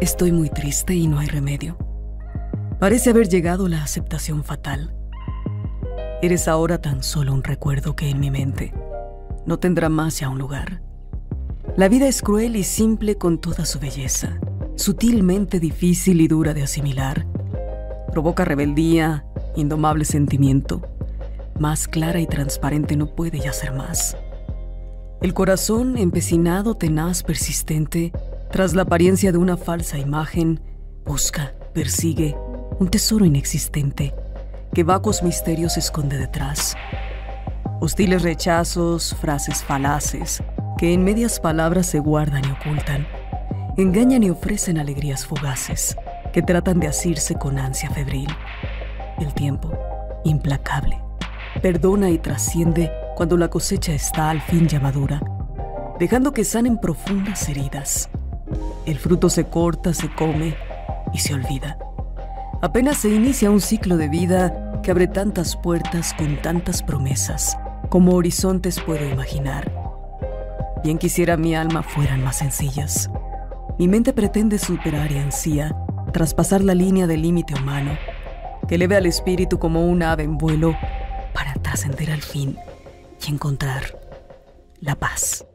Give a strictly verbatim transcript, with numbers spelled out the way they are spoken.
Estoy muy triste y no hay remedio. Parece haber llegado la aceptación fatal. Eres ahora tan solo un recuerdo que en mi mente no tendrá más ya un lugar. La vida es cruel y simple con toda su belleza, sutilmente difícil y dura de asimilar. Provoca rebeldía, indomable sentimiento. Más clara y transparente no puede ya ser más. El corazón, empecinado, tenaz, persistente, tras la apariencia de una falsa imagen, busca, persigue un tesoro inexistente que vacos misterios esconde detrás. Hostiles rechazos, frases falaces, que en medias palabras se guardan y ocultan, engañan y ofrecen alegrías fugaces, que tratan de asirse con ansia febril. El tiempo, implacable, perdona y trasciende cuando la cosecha está al fin ya madura, dejando que sanen profundas heridas. El fruto se corta, se come y se olvida. Apenas se inicia un ciclo de vida que abre tantas puertas con tantas promesas como horizontes puedo imaginar. Bien quisiera mi alma fueran más sencillas. Mi mente pretende superar y ansía traspasar la línea del límite humano que eleve al espíritu como un ave en vuelo para trascender al fin y encontrar la paz.